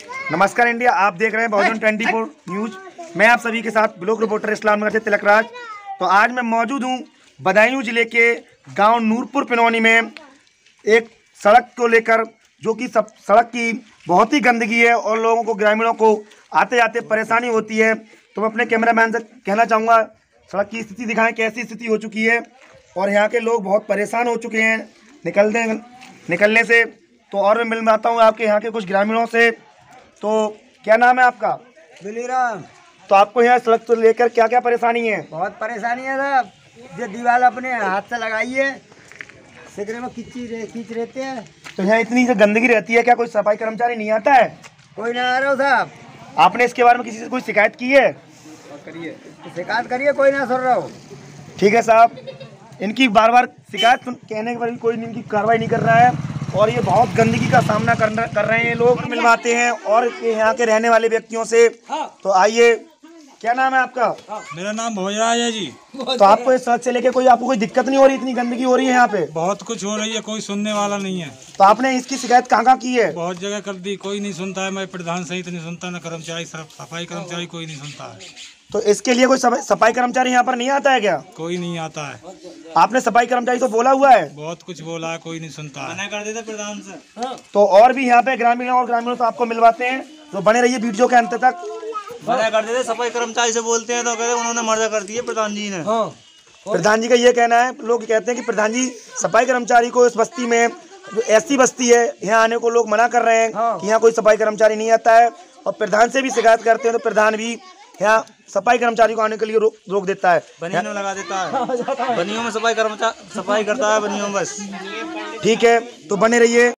नमस्कार इंडिया, आप देख रहे हैं बहुजन 24 न्यूज। मैं आप सभी के साथ ब्लॉक रिपोर्टर इस्लामनगर से तिलक राज। तो आज मैं मौजूद हूं बदायूं जिले के गांव नूरपुर पिनौनी में एक सड़क को लेकर, जो कि सब सड़क की बहुत ही गंदगी है और लोगों को, ग्रामीणों को आते जाते परेशानी होती है। तो मैं अपने कैमरामैन से कहना चाहूँगा सड़क की स्थिति दिखाएं, कैसी स्थिति हो चुकी है। और यहाँ के लोग बहुत परेशान हो चुके हैं निकलने से। तो और मैं मिल पाता हूँ आपके यहाँ के कुछ ग्रामीणों से। तो क्या नाम है आपका? दिलीराम। तो आपको यहाँ सड़क को लेकर क्या क्या परेशानी है? बहुत परेशानी है साहब। जो दीवार अपने हाथ से लगाई है, सिगरे में कीच रहते हैं। तो यहाँ इतनी जो गंदगी रहती है, क्या कोई सफाई कर्मचारी नहीं आता है? कोई ना आ रहा हो साहब। आपने इसके बारे में किसी से कोई शिकायत की है? शिकायत करिए, कोई ना सुन रहा हो। ठीक है साहब, इनकी बार बार शिकायत कहने के बाद भी कोई इनकी कार्रवाई नहीं कर रहा है और ये बहुत गंदगी का सामना कर रहे हैं। लोग मिलवाते हैं और यहाँ के रहने वाले व्यक्तियों से। तो आइए, क्या नाम है आपका? मेरा नाम भोजराज है जी। तो आपको इस सड़क से लेके आपको कोई दिक्कत नहीं हो रही? इतनी गंदगी हो रही है यहाँ पे, बहुत कुछ हो रही है, कोई सुनने वाला नहीं है। तो आपने इसकी शिकायत कहाँ की है? बहुत जगह कर दी, कोई नहीं सुनता है। मैं प्रधान सहित नहीं सुनता, न कर्मचारी, सफाई कर्मचारी कोई नहीं सुनता है। तो इसके लिए कोई सफाई कर्मचारी यहाँ पर नहीं आता है क्या? कोई नहीं आता है। आपने सफाई कर्मचारी तो बोला हुआ है? बहुत कुछ बोला है, कोई नहीं सुनता है। मना कर देते प्रधान से। तो और भी यहाँ पे ग्रामीणों तो आपको मिलवाते हैं। तो बने रहिए वीडियो के अंत तक। मना कर देते, सफाई कर्मचारी से बोलते हैं तो कहते उन्होंने मर्जा कर दिए प्रधान जी ने। प्रधान जी का ये कहना है, लोग कहते हैं कि प्रधान जी सफाई कर्मचारी को इस बस्ती में, जो ऐसी बस्ती है, यहाँ आने को लोग मना कर रहे हैं कि यहाँ कोई सफाई कर्मचारी नहीं आता है। और प्रधान से भी शिकायत करते हैं तो प्रधान भी यहाँ सफाई कर्मचारी को आने के लिए रोक देता है, बनियों में लगा देता है। बनियों में सफाई करता है, बनियों में बस। ठीक है, तो बने रहिए।